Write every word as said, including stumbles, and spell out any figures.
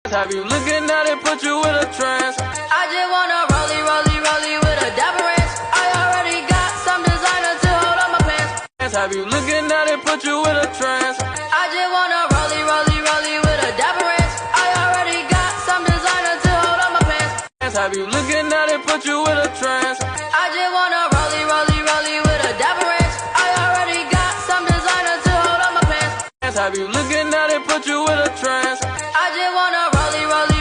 Have you looking at it, put you in a trance? I just wanna rollie, rollie, rollie with a dapper ranch. I already got some designer to hold on my pants. Have you looking at it, put you in a trance? I just wanna rollie, rollie, rollie with a dapper ranch. I already got some designer to hold on my pants. Have you looking at it, put you in a trance? I just wanna rollie, rollie, rollie with a dapper ranch. I already got some designer to hold on my pants. Have you looking at it, put you in a trance? I just wanna rollie, rollie.